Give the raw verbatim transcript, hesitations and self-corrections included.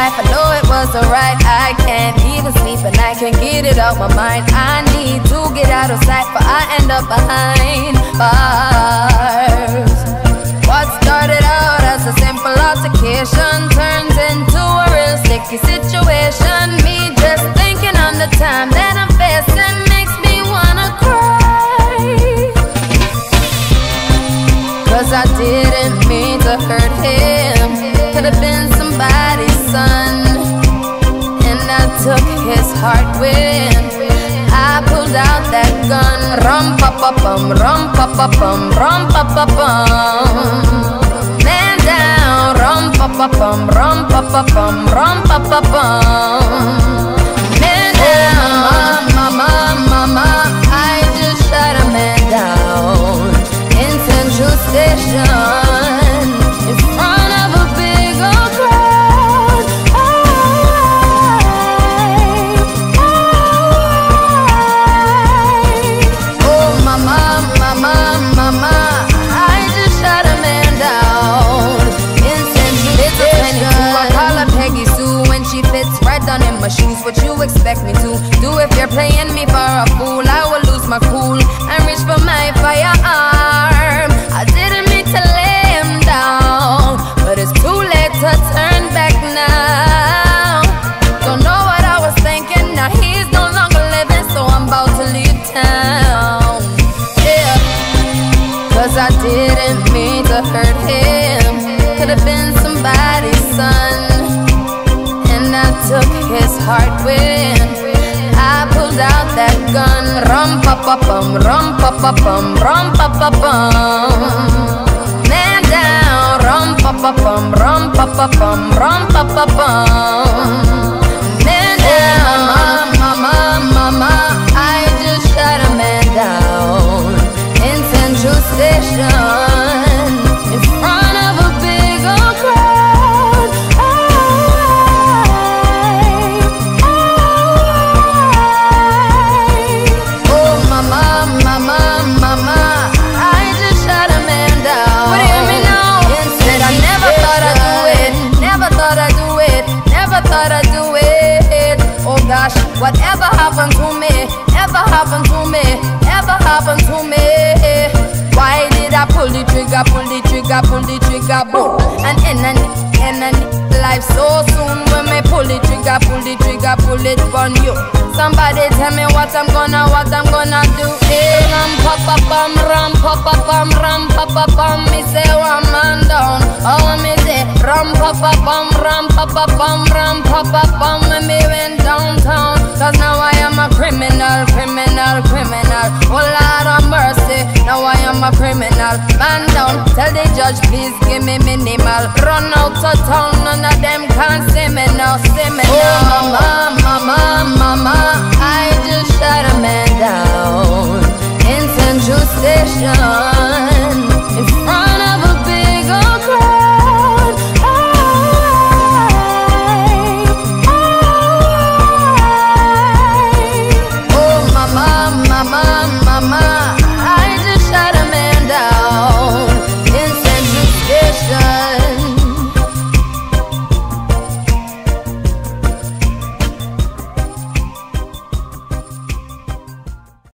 life, I know it wasn't right. I can't even sleep and I can't get it out my mind. I need to get out of sight, but I end up behind bars. What started out as a simple altercation turns into a real sticky situation. Me just thinking on the time that I'm facing makes me wanna cry, 'cause I didn't mean to hurt him. Could've been somebody's son, and I took his heart with. I pulled out that gun. Rum pa pa bum, rum pa pa bum, rum pa pa bum. Man down. Rum pa pa bum, rum pa pa bum, rum pa pa bum. Man down. Mama, mama, mama, I just shot a man down in Central Station in front of a big old crowd. I, I, oh mama, mama, mama, I just shot a man down in Central Station. I call her Peggy Sue when she fits right down in my shoes. What you expect me to do if you're playing me for a fool? I will lose my cool and reach for my firearm. I didn't mean to lay him down, but it's too late to turn back now. Don't know what I was thinking, now he's no longer living, so I'm about to leave town. Yeah, 'cause I didn't mean to hurt him. Could've been somebody's son, and I took his heart with. I pulled out that gun. Rum pa pa bum, rum pa pa bum, rum pa pa bum. Man down. Rum pa pa bum, rum pa pa bum, rum pa pa bum. Man down. Mama, mama, mama, I just shot a man down in Central Station in front of a big old crowd. I, I, oh mama, mama, mama, I just shot a man down. What do you hear me now? Said I never thought I'd do it, never thought I'd do it, never thought I'd do it. Oh gosh, whatever happened to me, ever happened to me, ever happened to me? Why did I pull the trigger, pull the trigger, pull the trigger, boom? And in and in and life so soon. When me pull the trigger, pull the trigger, pull it on you. Somebody tell me what I'm gonna, what I'm gonna do. Hey, ram pa pa bum, ram pa pa bum, ram pa pa bum. Me say one man down. Oh me say ram pa pa bum, ram pa pa bum, ram pa pa bum. When me went downtown, 'cause now I am a criminal, criminal, criminal. Oh Lord of mercy, now I am a criminal. Man down, tell the judge please give me minimal. Run out of town, none of them can see me now, see me now. Oh mama, mama, mama, I